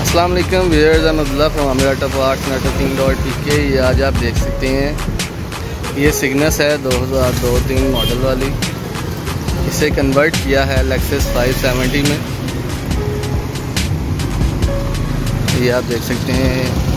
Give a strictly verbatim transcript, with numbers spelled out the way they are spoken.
अस्सलाम वालेकुम viewers, I'm Abdullah from Amira auto parts networking dot P K. ये आज आप देख सकते हैं ये सिग्नस है दो हज़ार दो तीन मॉडल वाली। इसे कन्वर्ट किया है लेक्सस फाइव सेवेंटी में। ये आप देख सकते हैं